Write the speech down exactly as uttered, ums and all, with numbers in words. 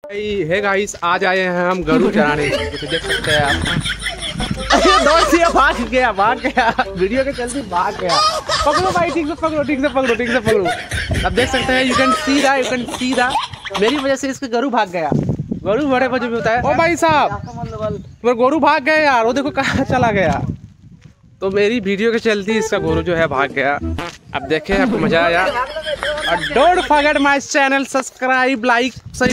Hey guys, आज आए हैं हम गरू चराने। देख सकते हैं आप। दोस्त ये भाग गया भाग गया वीडियो के चलते भाग गया। पकड़ो भाई, ठीक से पकड़ो ठीक से पकड़ो ठीक से पकड़ो। अब देख सकते हैं, यू कैन सी दा यू कैन सी दा मेरी वजह से इसके गरू भाग गया। गरू बड़े वजह में होता है। ओ भाई साहब, वो गरू भाग गया यार, वो देखो कहाँ चला गया। तो मेरी वीडियो के चलते इसका गोरू जो है भाग गया। अब देखें, आपको मजा आया। और don't forget my channel, subscribe, like.